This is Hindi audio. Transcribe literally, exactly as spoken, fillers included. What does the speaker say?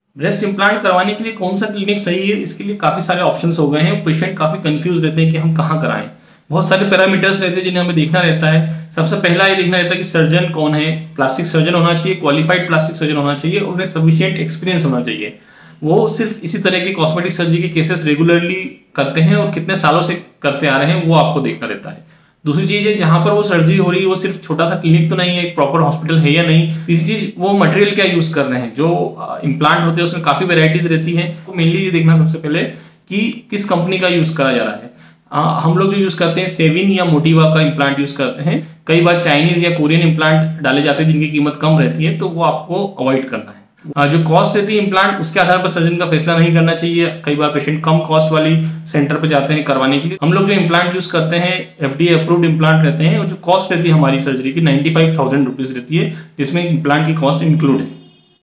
ब्रेस्ट इम्प्लांट करवाने के लिए कौन सा क्लिनिक सही है, इसके लिए काफ़ी सारे ऑप्शंस हो गए हैं। पेशेंट काफ़ी कंफ्यूज रहते हैं कि हम कहाँ कराएं। बहुत सारे पैरामीटर्स रहते हैं जिन्हें हमें देखना रहता है। सबसे पहला ये देखना रहता है कि सर्जन कौन है। प्लास्टिक सर्जन होना चाहिए, क्वालिफाइड प्लास्टिक सर्जन होना चाहिए और उन्हें सफिशिएंट एक्सपीरियंस होना चाहिए। वो सिर्फ इसी तरह के कॉस्मेटिक सर्जरी के केसेस रेगुलरली करते हैं और कितने सालों से करते आ रहे हैं वो आपको देखना रहता है। दूसरी चीज है जहां पर वो सर्जरी हो रही है वो सिर्फ छोटा सा क्लिनिक तो नहीं है, एक प्रॉपर हॉस्पिटल है या नहीं। तीसरी चीज वो मटेरियल क्या यूज कर रहे हैं। जो इम्प्लांट होते हैं उसमें काफी वेराइटीज रहती हैं, तो मेनली ये देखना सबसे पहले कि किस कंपनी का यूज करा जा रहा है। आ, हम लोग जो यूज करते हैं सेविन या मोटिवा का इम्प्लांट यूज करते हैं। कई बार चाइनीज या कोरियन इम्प्लांट डाले जाते हैं जिनकी कीमत कम रहती है, तो वो आपको अवॉइड करना है। जो कॉस्ट रहती है इम्प्लांट उसके आधार पर सर्जन का फैसला नहीं करना चाहिए। कई बार पेशेंट कम कॉस्ट वाली सेंटर पे जाते हैं करवाने के लिए। हम लोग जो इम्प्लांट यूज करते हैं एफडीए अप्रूव्ड इम्प्लांट रहते हैं और जो कॉस्ट रहती है हमारी सर्जरी की नाइन्टी फाइव थाउजेंड रुपीज रहती है, जिसमें इम्प्लांट की कॉस्ट इंक्लूड है।